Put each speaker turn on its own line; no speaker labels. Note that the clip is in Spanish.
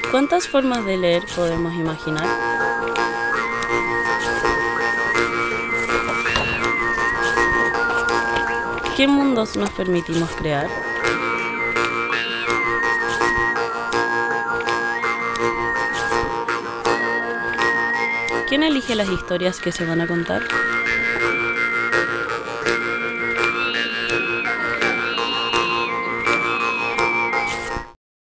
¿Cuántas formas de leer podemos imaginar? ¿Qué mundos nos permitimos crear? ¿Quién elige las historias que se van a contar?